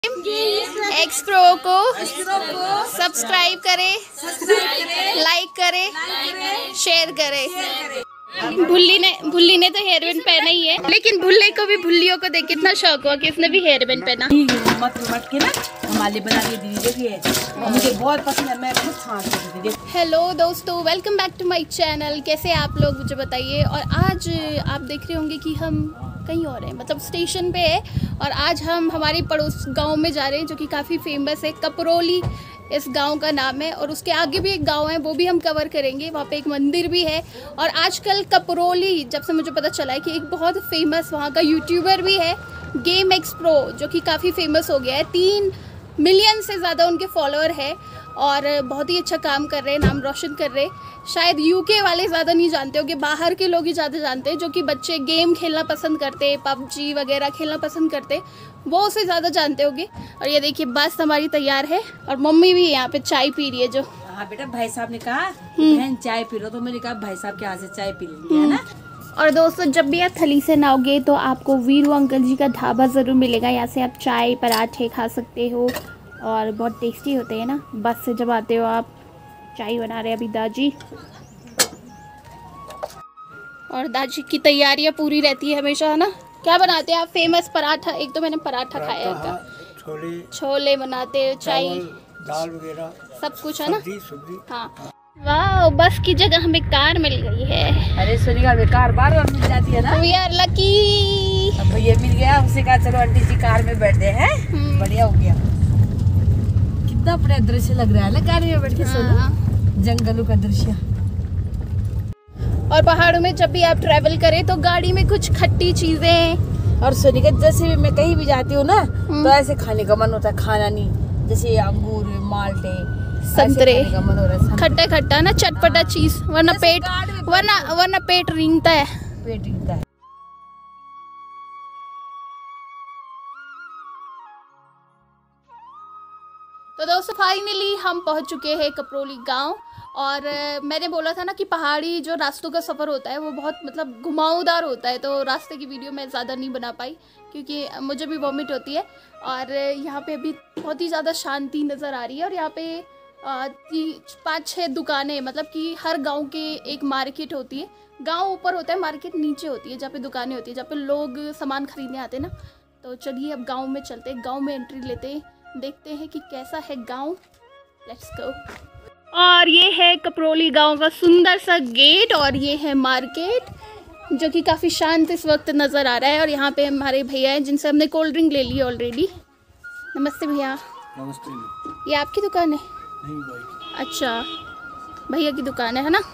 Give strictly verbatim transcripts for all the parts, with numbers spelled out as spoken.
X Pro को subscribe करें, like करें, शेयर करें। भुल्ली ने भुल्ली ने तो हेयर बैंड पहना ही है, लेकिन भुल्ले को भी भुल्लियों को देख कितना शौक हुआ कि उसने भी हेयर बैंड पहना। मत मत के ना हमारे बना के दीजिए, मुझे बहुत पसंद है, मैं खुद छांट के दीजिए। हेलो दोस्तों, welcome back to my channel. कैसे आप लोग मुझे बताइए। और आज आप देख रहे होंगे कि हम कहीं और हैं, मतलब स्टेशन पे है। और आज हम हमारे पड़ोस गांव में जा रहे हैं जो कि काफ़ी फेमस है। कपरोली इस गांव का नाम है, और उसके आगे भी एक गांव है, वो भी हम कवर करेंगे। वहाँ पे एक मंदिर भी है। और आजकल कपरोली, जब से मुझे पता चला है कि एक बहुत फेमस वहाँ का यूट्यूबर भी है, गेम एक्स प्रो, जो कि काफ़ी फेमस हो गया है। तीन मिलियन से ज़्यादा उनके फॉलोअर है और बहुत ही अच्छा काम कर रहे हैं, नाम रोशन कर रहे हैं। शायद यूके वाले ज़्यादा नहीं जानते होंगे, बाहर के लोग ही ज़्यादा जानते हैं। जो कि बच्चे गेम खेलना पसंद करते हैं, पबजी वगैरह खेलना पसंद करते हैं, वो उसे ज़्यादा जानते होंगे। और ये देखिए बस हमारी तैयार है और मम्मी भी यहाँ पे चाय पी रही है। जो हाँ बेटा, भाई साहब ने कहा बहन चाय पी लो, तो मैंने कहा भाई साहब के हाथ से चाय पी लेंगे, है ना। और दोस्तों, जब भी आप थली से नहाओगे तो आपको वीरू अंकल जी का ढाबा ज़रूर मिलेगा। यहाँ से आप चाय पराठे खा सकते हो और बहुत टेस्टी होते हैं ना। बस से जब आते हो आप, चाय बना रहे हैं अभी दादी, और दादी की तैयारियां पूरी रहती है हमेशा, है ना। क्या बनाते हैं आप? फेमस पराठा, एक तो मैंने पराठा खाया है का, छोले छोले बनाते हो, चाय, दाल वगैरह सब कुछ, है ना। सब्जी। हाँ, वाह, बस की जगह हमें कार मिल गई है। अरे सोनिका, में कार बार बार मिल जाती है ना। We are lucky। अब भैया मिल गया, उससे कहा चलो आंटी जी कार में बैठते हैं, बढ़िया हो गया। कितना बड़ा दृश्य लग रहा है ना कार में बैठ के, सोनू, जंगलों का दृश्य। और पहाड़ों में जब भी आप ट्रैवल करें तो गाड़ी में कुछ खट्टी चीजें। और सोनिका, जैसे भी मैं कहीं भी जाती हूँ ना, तो ऐसे खाने का मन होता है, खाना नहीं, जैसे अंगूर, माल्टे, संतरे, का मन हो रहा है, खट्टा खट्टा ना, चटपटा चीज, वरना पेट वरना वरना पेट रेंगता है। पेट रिंगता है। तो दोस्तों, फाइनली हम पहुंच चुके हैं कपरोली गांव। और मैंने बोला था ना कि पहाड़ी जो रास्तों का सफ़र होता है वो बहुत मतलब घुमावदार होता है, तो रास्ते की वीडियो मैं ज़्यादा नहीं बना पाई क्योंकि मुझे भी वॉमिट होती है। और यहाँ पे अभी बहुत ही ज़्यादा शांति नज़र आ रही है। और यहाँ पे पाँच छः दुकानें, मतलब कि हर गांव के एक मार्केट होती है। गांव ऊपर होता है, मार्केट नीचे होती है, जहाँ पे दुकानें होती है, जहाँ पे लोग सामान खरीदने आते हैं ना। तो चलिए अब गाँव में चलते हैं, गाँव में एंट्री लेते हैं, देखते हैं कि कैसा है गाँव। Let's go. और ये है कपरोली गांव का सुंदर सा गेट, और ये है मार्केट जो कि काफ़ी शांत इस वक्त नज़र आ रहा है। और यहाँ पे हमारे भैया हैं जिनसे हमने कोल्ड ड्रिंक ले ली है ऑलरेडी। नमस्ते भैया। नमस्ते। ये आपकी दुकान है? नहीं भाई। अच्छा, भैया की दुकान है, है ना।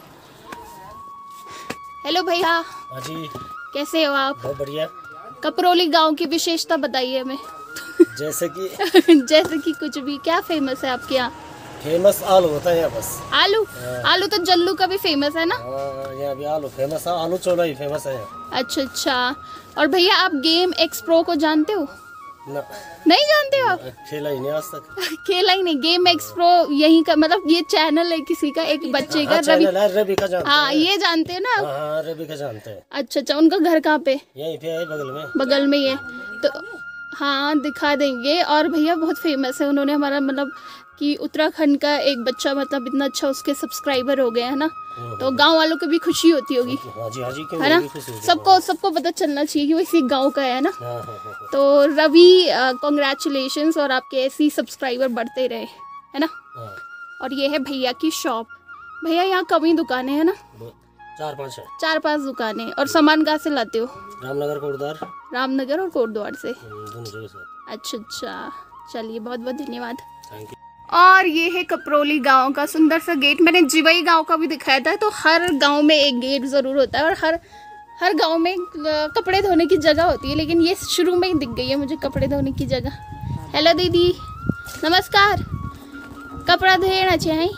हेलो भैया। हाँ जी। कैसे हो आप? बहुत बढ़िया। कपरोली गाँव की विशेषता बताइए हमें। जैसे कि जैसे कि कुछ भी, क्या फेमस है आपके यहाँ? फेमस आलू होता है यहाँ बस। आलू? आलू तो जल्लू का भी फेमस है ना। यहाँ भी आलू फेमस है, आलू चोला ही फेमस है यहाँ। अच्छा अच्छा। और भैया, आप गेम एक्स प्रो को जानते हो? ना। नहीं जानते हो आप? खेला ही नहीं आज तक। खेला ही नहीं। गेम एक्स प्रो यहीं का, मतलब ये चैनल है किसी का, एक बच्चे का, रवि। रवि का जानते हाँ, हैं। ये जानते हैं ना। हाँ, रवि का जानते हैं। अच्छा अच्छा, उनका घर कहाँ पे? यहीं पे है, बगल में। बगल में ही है तो हाँ, दिखा देंगे। और भैया बहुत फेमस है, उन्होंने हमारा मतलब कि उत्तराखंड का एक बच्चा, मतलब इतना अच्छा उसके सब्सक्राइबर हो गए, है ना। तो गांव वालों को भी खुशी होती होगी, हाँ जी, हाँ जी, है ना। सबको सबको पता चलना चाहिए कि वो इसी गांव का है ना। हाँ, हाँ, हाँ। तो रवि, कॉन्ग्रेचुलेशंस, और आपके ऐसे ही सब्सक्राइबर बढ़ते रहे, है ना। हाँ। और ये है भैया की शॉप। भैया यहाँ कम ही दुकानें हैं ना, चार पाँच है। चार पांच दुकानें। और सामान कहाँ से लाते हो? रामनगर, कोटद्वार। रामनगर और कोटद्वार से। दोनों जगह से। अच्छा अच्छा, चलिए बहुत बहुत धन्यवाद। Thank you. और ये है कपरोली गांव का सुंदर सा गेट। मैंने जिवई गांव का भी दिखाया था। तो हर गांव में एक गेट ज़रूर होता है, और हर हर गांव में कपड़े धोने की जगह होती है, लेकिन ये शुरू में ही दिख गई है मुझे कपड़े धोने की जगह। हेलो दीदी, नमस्कार। कपड़ा धोना चाहिए,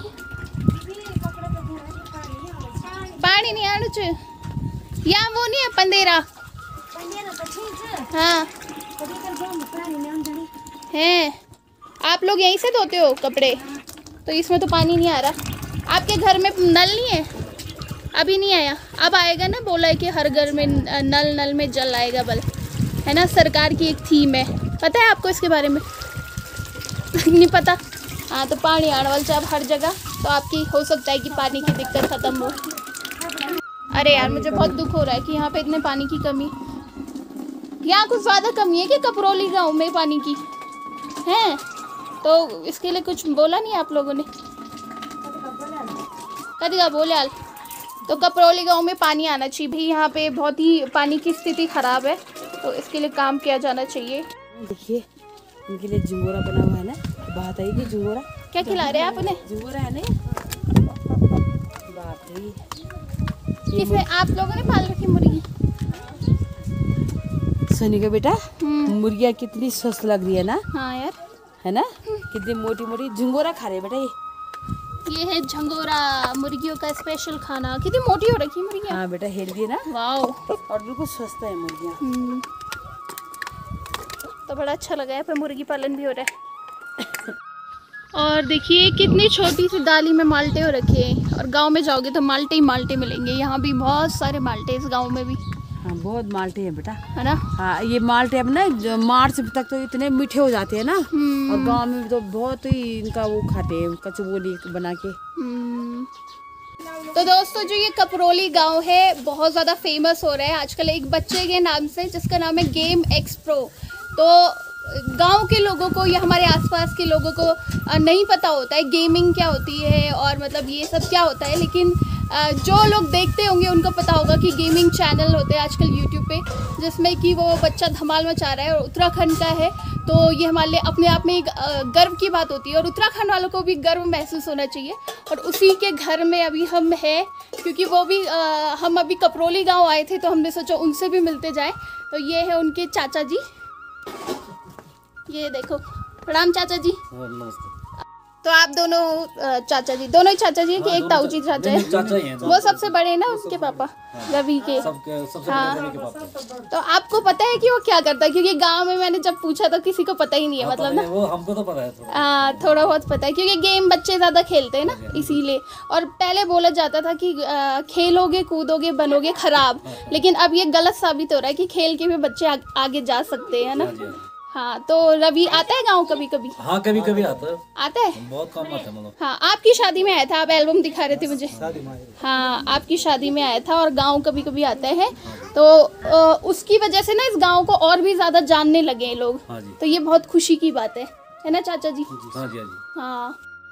पानी नहीं आना चाहिए यहाँ, वो नहीं है पंदेरा। हाँ है। आप लोग यहीं से धोते हो कपड़े? तो इसमें तो पानी नहीं आ रहा। आपके घर में नल नहीं है? अभी नहीं आया, अब आएगा ना। बोला है कि हर घर में नल नल में जल आएगा बल, है ना। सरकार की एक थीम है। पता है आपको इसके बारे में? नहीं पता? हाँ, तो पानी आने वाला जब हर जगह, तो आपकी हो सकता है कि पानी की दिक्कत ख़त्म हो। अरे यार, मुझे बहुत दुख हो रहा है कि यहाँ पे इतने पानी की कमी। यहाँ कुछ ज़्यादा कमी है कि कपरौली गांव में पानी की है? तो इसके लिए कुछ बोला नहीं आप लोगों ने? कभी का बोले हाल तो कपरौली गांव में पानी आना चाहिए भाई। यहाँ पे बहुत ही पानी की स्थिति ख़राब है, तो इसके लिए काम किया जाना चाहिए। देखिए इनके लिए झिंगोरा बना हुआ है ना, बात आई कि झिंगोरा क्या खिला रहे हैं आप उन्हें? झिंगोरा है ना। बाप रे, किसने, आप लोगों ने पाल रखी मुर्गी? सोनी का बेटा, मुर्गियाँ कितनी स्वस्थ लग रही है ना। हाँ यार, है ना, कितनी मोटी मोटी। झिंगोरा खा रहे बेटा। ये ये है झंगोरा, मुर्गियों का स्पेशल खाना। कितनी मोटी हो रखी मुर्गियाँ। हाँ बेटा, हेल्दी है ना। वाओ, और बिल्कुल स्वस्थ है मुर्गियाँ। तो बड़ा अच्छा लगा है, पर मुर्गी पालन भी हो रहा है। और देखिए कितनी छोटी सी डाली में माल्टे हो रखे हैं, और गांव में जाओगे तो माल्टे ही माल्टे मिलेंगे। यहाँ भी बहुत सारे माल्टे इस गांव में भी। हाँ, बहुत माल्टे हैं बेटा, है ना। हाँ, ये माल्टे अब ना मार्च तक तो इतने मीठे हो जाते हैं ना, और गांव में तो बहुत ही इनका वो खाते हैं, कचौली बना के। तो दोस्तों, जो ये कपरौली गांव है बहुत ज़्यादा फेमस हो रहा है आजकल एक बच्चे के नाम से, जिसका नाम है गेम एक्स प्रो। तो गांव के लोगों को या हमारे आसपास के लोगों को नहीं पता होता है गेमिंग क्या होती है और मतलब ये सब क्या होता है, लेकिन जो लोग देखते होंगे उनको पता होगा कि गेमिंग चैनल होते हैं आजकल यूट्यूब पे, जिसमें कि वो बच्चा धमाल मचा रहा है और उत्तराखंड का है। तो ये हमारे लिए अपने आप में एक गर्व की बात होती है, और उत्तराखंड वालों को भी गर्व महसूस होना चाहिए। और उसी के घर में अभी हम हैं, क्योंकि वो भी आ, हम अभी कपरौली गाँव आए थे, तो हमने सोचा उनसे भी मिलते जाएँ। तो ये है उनके चाचा जी, ये देखो। प्रणाम चाचा जी। नमस्ते। तो आप दोनों चाचा जी, दोनों ही चाचा जी हैं कि एक ताऊ जी चाचा है? चाचा ही हैं। वो सबसे बड़े हैं ना उनके पापा, रवि के। सबके सबसे हाँ। बड़े के पापा। तो आपको पता है कि वो क्या करता है? क्योंकि गांव में मैंने जब पूछा तो किसी को पता ही नहीं है, मतलब ना। वो हमको तो पता है थोड़ा। आ, थोड़ा बहुत पता है, क्योंकि गेम बच्चे ज़्यादा खेलते हैं ना, इसीलिए। और पहले बोला जाता था कि आ, खेलोगे कूदोगे बनोगे खराब, लेकिन अब ये गलत साबित हो रहा है कि खेल के भी बच्चे आ, आगे जा सकते हैं ना। हाँ, तो रवि आता है गांव कभी कभी? हाँ, कभी कभी आता है। आता है? बहुत कम आता है मतलब। हाँ, आपकी शादी में आया था, आप एल्बम दिखा रहे थे मुझे। हाँ, आपकी शादी में आया था, और गांव कभी कभी आता है। तो आ, उसकी वजह से ना इस गांव को और भी ज्यादा जानने लगे हैं लोग। हाँ जी। तो ये बहुत खुशी की बात है, है ना चाचा जी? हाँ जी, हाँ जी। हाँ।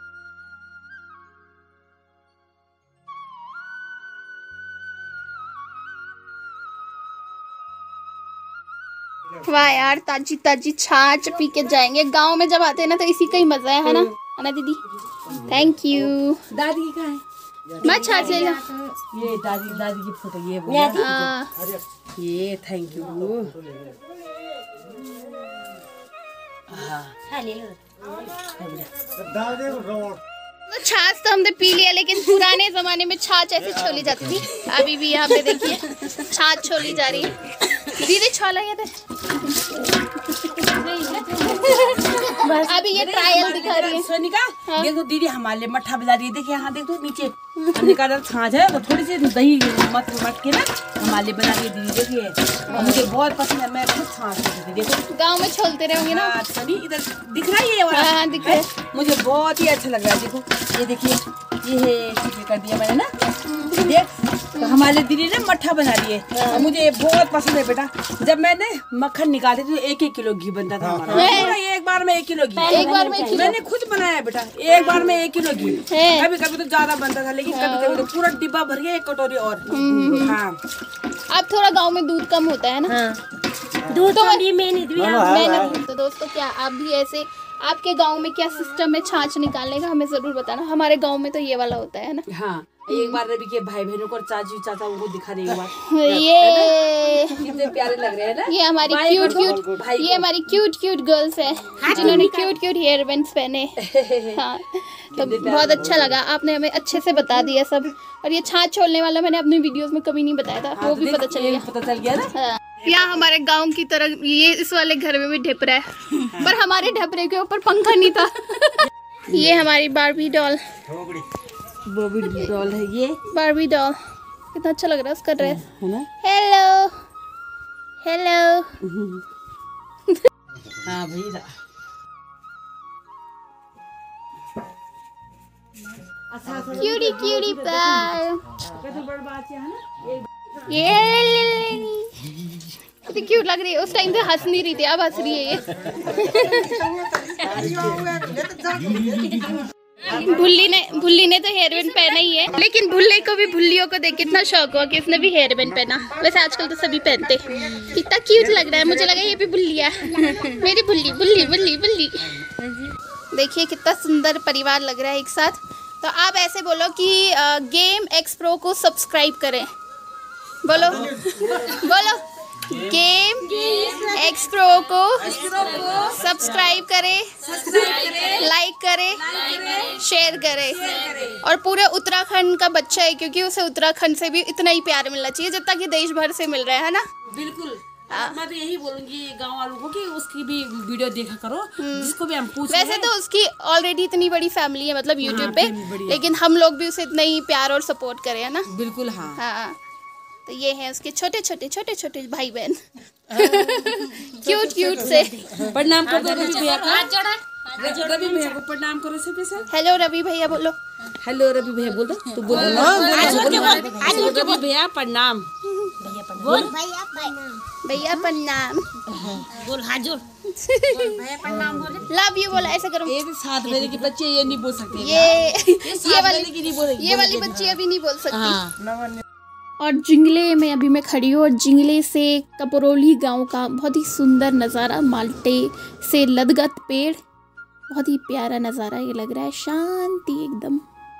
वाह यार, ताजी ताजी छाछ पी के जाएंगे। गांव में जब आते हैं ना तो इसी का ही मजा है, है ना? है ना दीदी? Thank you. दादी कहाँ है? मैं छाछ ले लो। ये दादी दादी की फोटो, ये हाँ। ये थैंक यू। तो छाछ तो हमने पी लिया, लेकिन पुराने जमाने में छाछ ऐसे छोली जाती थी। अभी भी यहाँ पे देखिए छाछ छोली जा रही है। दीदी छोला ये थे। अभी ये ट्रायल दिखा रही है सोनिका। हाँ। देखो दीदी हमारे लिए मट्ठा बजा रही है। देखिए यहाँ देखो नीचे हमने कहा छाछ है, वो थोड़ी सी दही मत मट के ना हमारे लिए बना रही है दीदी। देखिए मुझे बहुत पसंद है, मैं खुद छाछ देती। देखो गाँव में छोलते रहेंगे ना। सनी इधर दिख रहा है ये वाला? हाँ, दिख रहा है। मुझे बहुत ही अच्छा लग रहा है। देखो ये देखिए, ये है कर दिया मैंने ना, देख। तो हमारे दीदी ने मट्ठा बना रही है, और मुझे बहुत पसंद है बेटा। जब मैंने मक्खन निकाले तो एक एक किलो घी बनता था हमारा। एक बार में एक किलो घी, एक बार में मैंने खुद बनाया बेटा। एक बार में एक किलो घी, कभी कभी तो ज्यादा बनता था, लेकिन कभी कभी तो पूरा डिब्बा भर गया, एक कटोरी और। हाँ, अब थोड़ा गाँव में दूध कम होता है ना। दूध तो मैंने। तो दोस्तों, क्या आप भी ऐसे, आपके गांव में क्या सिस्टम है छाछ निकालने का, हमें जरूर बताना। हमारे गांव में तो ये वाला होता है ना। हाँ, एक बार रवि के भाई बहनों को और चाची चाचा उनको दिखा रही है। ये कितने प्यारे लग रहे हैं ना। ये हमारी क्यूट क्यूट ये हमारी क्यूट क्यूट गर्ल्स है, जिन्होंने क्यूट क्यूट हेयर बैंड्स पहने। हाँ, तो बहुत अच्छा लगा, आपने हमें अच्छे से बता दिया सब। और ये छाछ छोड़ने वाला मैंने अपनी वीडियोस में कभी नहीं बताया था। हाँ, वो भी पता चल गया पता चल गया ना। हाँ। यहाँ हमारे गांव की तरह ये इस वाले घर में भी ढेपरा है, पर हमारे ढेपरे के ऊपर पंखा नहीं था। ये हमारी बारबी डॉल, बारबी डॉल है ये। बारबी डॉल कितना अच्छा लग रहा है उसका ड्रेस, है ना। Hello hello. हाँ भाई क्यूटी क्यूटी पाय ये कितनी क्यूट लग रही है। उस टाइम से हंस नहीं रही थी, अब हंस रही है ये। भुल्ली ने भुल्ली ने तो हेयर बैंड पहना ही है, लेकिन भुल्ली को भी भुल्लियों को देख कितना शौक हुआ कि उसने भी हेयर बैंड पहना। वैसे आजकल तो सभी पहनते। कितना क्यूट लग रहा है, मुझे लगा ये भी भुल्ली है। मेरी भुल्ली बुल्ली बुल्ली बुल्ली। देखिए कितना सुंदर परिवार लग रहा है एक साथ। तो आप ऐसे बोलो कि गेम एक्स प्रो को सब्सक्राइब करें। बोलो बोलो गेम एक्स प्रो को सब्सक्राइब करें, लाइक करें, शेयर करें। और पूरे उत्तराखंड का बच्चा है, क्योंकि उसे उत्तराखंड से भी इतना ही प्यार मिलना चाहिए जितना कि देश भर से मिल रहा है ना। बिल्कुल। मैं तो यही बोलूंगी गांव वालों को कि उसकी भी वीडियो देखा करो, जिसको भी हम पूछ। वैसे तो उसकी ऑलरेडी इतनी बड़ी फैमिली है, मतलब यूट्यूब पे, लेकिन हम लोग भी उसे इतना ही प्यार और सपोर्ट करें, है ना। बिल्कुल। हाँ हाँ। तो ये हैं उसके छोटे छोटे छोटे छोटे भाई बहन। क्यूट क्यूट से। प्रणाम कर दो रवि भैया को। रवि भैया को प्रणाम करो सबके साथ। हेलो रवि भैया बोलो। हेलो रवि भैया बोल दो। तू बोल रवि भैया प्रणाम। बोल भैया प्रणाम। बोल हाजुर। लव यू बोला, ऐसा करो। ये सात महीने के बच्चे ये नहीं बोल सकते। ये ये वाली ये वाली बच्ची अभी नहीं बोल सकती। और जिंगले में अभी मैं खड़ी हूँ, और जिंगले से कपरोली गांव का बहुत ही सुंदर नज़ारा, माल्टे से लदगत पेड़, बहुत ही प्यारा नज़ारा ये लग रहा है, शांति एकदम।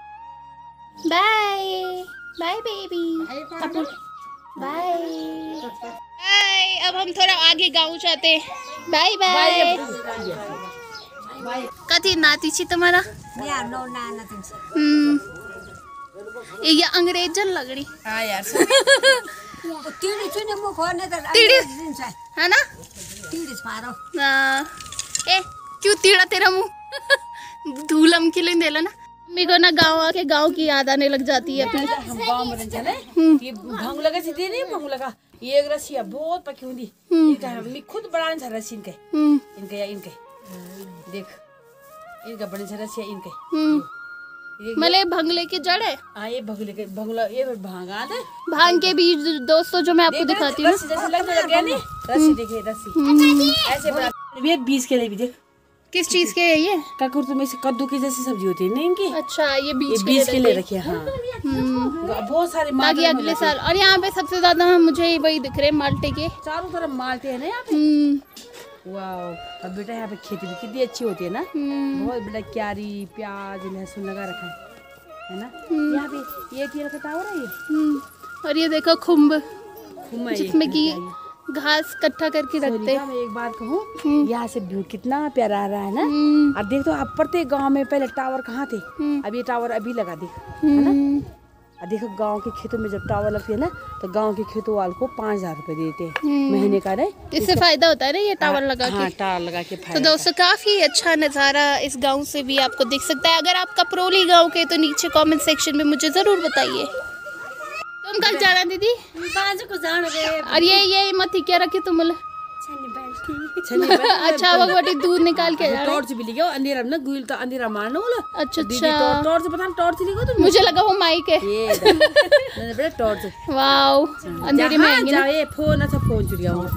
Bye bye baby, bye bye. अब हम थोड़ा आगे गांव जाते हैं। Bye bye. कथी नाती छी तुम्हारा? हम्म ये अंग्रेजन लग रही। हाँ यार। तीड़ी चुने मुख होने तो तीड़ी है ना। तीड़ी मारो। हाँ। ए क्यों तीड़ा तेरा मुंह? धूलम के लिए देला ना। मम्मी को ना गांव आके गांव की याद आने लग जाती है। फिर हम गांव में चले, ये भंग लगा सी दे नहीं भंग लगा। ये एक रस्सी बहुत पकी हुई। इनका मैं खुद बड़ा नहीं रस्सी इनके इनके या इनके देख, इनका बड़े से रस्सी इनके। मले भंगले की जड़ है। हाँ ये भंगले के भंगला ये भांगा है। भांग के बीज दोस्तों जो मैं आपको दिखाती हूँ। रस्सी जैसे लग गया नहीं, रस्सी देखिए रस्सी ऐसे बना। ये बीज के लिए भी देख। किस चीज के है ये? काकुर में से कद्दू की जैसी सब्जी होती है ना इनकी। अच्छा ये बीज ये बीज के लिए रखिए। हाँ बहुत सारे ताकि अगले साल। और यहाँ पे सबसे ज्यादा मुझे वही दिख रहे माल्टे के, चारों तरफ माल्टे है ना यहाँ पे। वाह। अब बेटा यहाँ पे खेती भी कितनी अच्छी होती है ना, बहुत बेटा क्यारी प्याज लहसुन लगा रखा है है ना। यहाँ पे ये तीर का टावर है ये। और ये देखो खुम्ब, खुम्ब जिसमें की घास इकट्ठा करके रखते हैं। मैं एक बात कहूँ, यहाँ से व्यू कितना प्यारा आ रहा है ना। और देख तो आप प्रत्येक गांव में पहले टावर कहाँ थे, अब ये टावर अभी लगा देख है ना। और देखो गांव के खेतों में जब टावर लगती है ना, तो गांव के खेतों वालों को पाँच हजार रूपए देते हैं महीने का। नहीं इससे फायदा होता है ना ये टावर लगा के। हाँ टावर लगा के तो दोस्तों काफी अच्छा नज़ारा इस गांव से भी आपको दिख सकता है। अगर आप कपरोली गांव के तो नीचे कमेंट सेक्शन में मुझे जरूर बताइए। तुम कल जाना दीदी? को जान गए। और ये ये मत क्या रखी तुम? अच्छा वो बड़ी दूध निकाल के जा। टॉर्च भी लिखो अंधेरा ना, गुल तो अंधेरा मारना बोला। अच्छा अच्छा टॉर्च पता टॉर्च लिखो तुम। मुझे लगा वो माइक है। ये बेटा टॉर्च। वाओ अंधेरे में आएंगे ना। ये फोन अच्छा फोन चुरी गया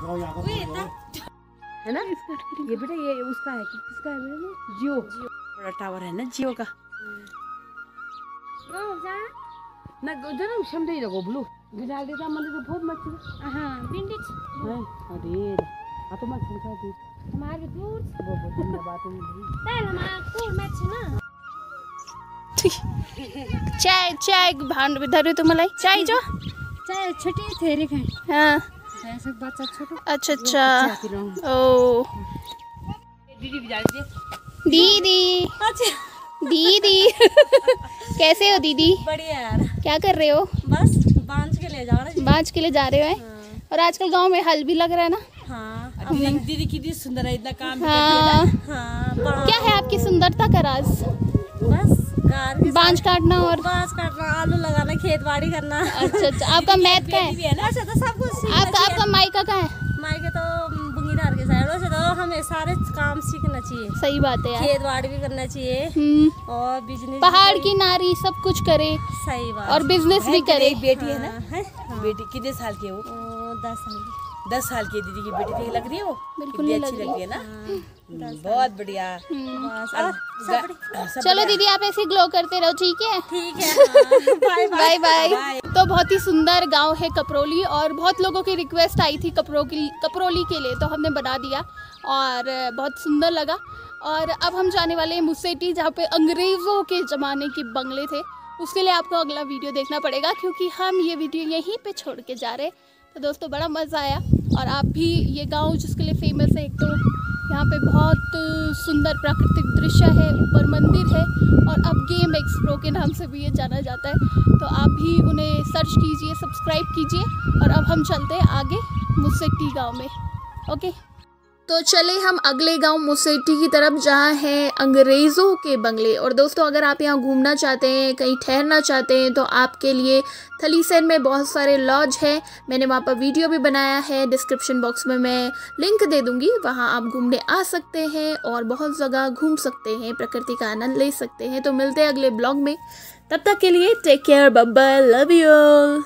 है ना। ये बेटा ये उसका है, किसका है बेटा? जियो बड़ा टावर है ना जियो का ना। जरा समझे ही रखो ब्लू गिरा देता मतलब तो बहुत मच्छी। हां भिंडी है। अरे आ तो मत समझा दे हमारे दूर वो बहुत बात है पहले हमारा दूर मैच ना। चाय चाय भांड में धरे तो मलाई चाय जो चाय छोटी थेरी खाए। हाँ ऐसा बच्चा छोटा। अच्छा अच्छा। ओ दीदी भी जा रही है। दीदी अच्छा दीदी कैसे हो दीदी? बढ़िया यार। क्या कर रहे हो? बस बांझ के ले जा रहे हैं। बांझ के लिए जा रहे हो? हाँ। और आजकल गांव में हल भी लग रहा है ना। हाँ दीदी कितनी सुंदर है, इतना काम हाँ। करती है ना। हाँ क्या है आपकी सुंदरता का राज? बस कार बांझ काटना और बांझ काटना, आलू लगाना, खेती बाड़ी करना। अच्छा अच्छा। आपका मैथ का है? अच्छा तो सब कुछ आपका आपका मायका का है? मायके तो बुंगी इधर के साइडों से तो हमें सारे काम सीखना चाहिए। सही बात है यार, खेत बाड़ी भी करना चाहिए हम्म, और बिजनेस, पहाड़ की नारी सब कुछ करे सही बात। और बिजनेस भी करे। एक बेटी है ना, है हाँ। बेटी कितने साल की है वो? ओ, दस साल की। दस साल की दीदी की बेटी देखी लग रही है वो? बिल्कुल कितनी नहीं अच्छी लग लग रही है ना, बहुत बढ़िया। बस अब और सब बढ़िया। गा- सब चलो दीदी आप ऐसे ग्लो करते रहो, ठीक है? ठीक है हाँ। Bye bye. Bye bye. तो बहुत ही सुंदर गांव है कपरोली और बहुत लोगों की रिक्वेस्ट आई थी कपरोली कपरोली के लिए, तो हमने बना दिया और बहुत सुंदर लगा। और अब हम जाने वाले हैं मुसेटी, जहाँ पे अंग्रेज़ों के ज़माने के बंगले थे। उसके लिए आपको अगला वीडियो देखना पड़ेगा क्योंकि हम ये वीडियो यहीं पे छोड़ के जा रहे हैं। तो दोस्तों बड़ा मज़ा आया और आप भी ये गांव जिसके लिए फेमस है, एक तो यहाँ पे बहुत सुंदर प्राकृतिक दृश्य है, ऊपर मंदिर है और अब गेम एक्सप्रो के नाम से भी ये जाना जाता है। तो आप भी उन्हें सर्च कीजिए, सब्सक्राइब कीजिए और अब हम चलते हैं आगे मुसेटी गांव में। ओके, तो चले हम अगले गांव मुसेटी की तरफ जहां हैं अंग्रेज़ों के बंगले। और दोस्तों अगर आप यहां घूमना चाहते हैं, कहीं ठहरना चाहते हैं, तो आपके लिए थलीसैन में बहुत सारे लॉज हैं। मैंने वहां पर वीडियो भी बनाया है, डिस्क्रिप्शन बॉक्स में मैं लिंक दे दूंगी, वहां आप घूमने आ सकते हैं और बहुत जगह घूम सकते हैं, प्रकृति का आनंद ले सकते हैं। तो मिलते हैं अगले ब्लॉग में, तब तक के लिए take care, bye bye, love you all.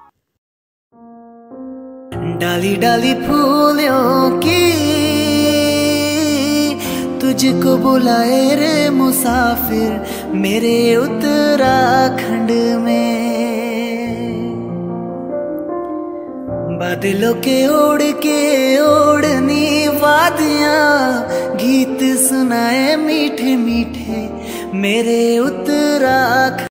डाली डाली फूलों की तुझको बुलाए रे मुसाफिर मेरे उत्तराखंड में। बादलों के ओढ़ के ओढ़नी वादियां गीत सुनाए मीठे मीठे मेरे उत्तराखंड।